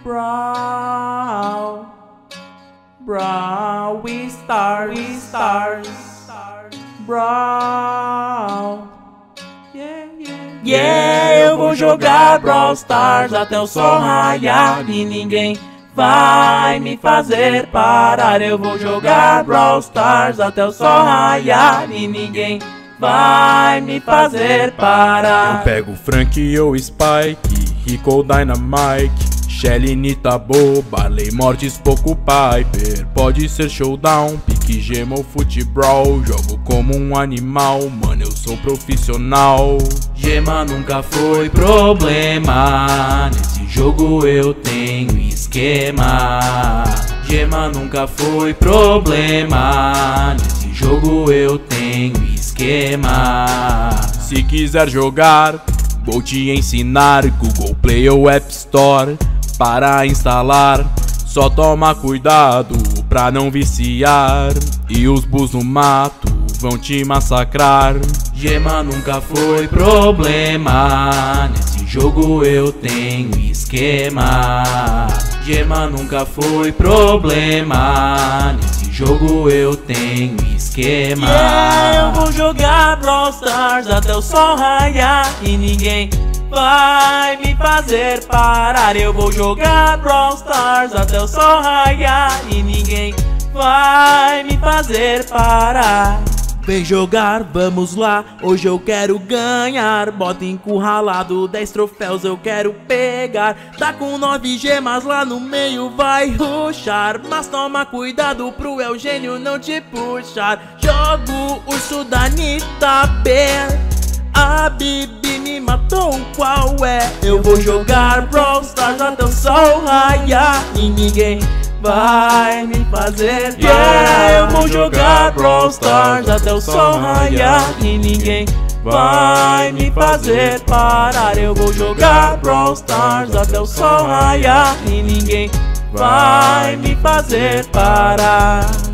Brawl Stars, Brawl. Yeah, eu vou jogar Brawl Stars até o sol raiar e ninguém vai me fazer parar. Eu vou jogar Brawl Stars até o sol raiar e ninguém vai me fazer parar. Eu pego Frank ou Spike, Rico Dynamite, Shelly, Nita, Bo, Barley, Mortis, Poco, Piper. Pode ser showdown, pique, gema ou futebol. Jogo como um animal, mano, eu sou profissional. Gema nunca foi problema, nesse jogo eu tenho esquema. Gema nunca foi problema, nesse jogo eu tenho esquema. Se quiser jogar, vou te ensinar. Google Play ou App Store para instalar. Só toma cuidado pra não viciar, e os bulls no mato vão te massacrar. Gema nunca foi problema, nesse jogo eu tenho esquema. Gema nunca foi problema, nesse jogo eu tenho esquema. Yeah, eu vou jogar Brawl Stars até o sol raiar e ninguém vai me fazer parar. Eu vou jogar Brawl Stars até o sol raiar e ninguém vai me fazer parar. Vem jogar, vamos lá, hoje eu quero ganhar. Bota encurralado, 10 troféus eu quero pegar. Tá com 9 gemas lá no meio, vai rushar. Mas toma cuidado pro Eugênio não te puxar. Jogo urso da Nita B, a Bibi me matou, qual é? Eu vou jogar Brawl Stars até o sol raiar e ninguém vai me fazer parar. Yeah, eu vou jogar Brawl Stars até o sol raiar e ninguém vai me fazer parar. Eu vou jogar Brawl Stars até o sol raiar e ninguém vai me fazer parar.